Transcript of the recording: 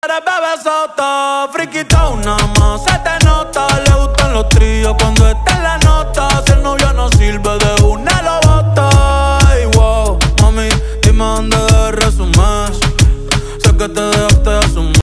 Eres bebé soto, friquita una más, se te nota. Le gustan los tríos cuando está en la nota. Si el novio no sirve, de una lo bota. Ay, wow, mami, dime dónde resumes. Sé que te dejaste asumir.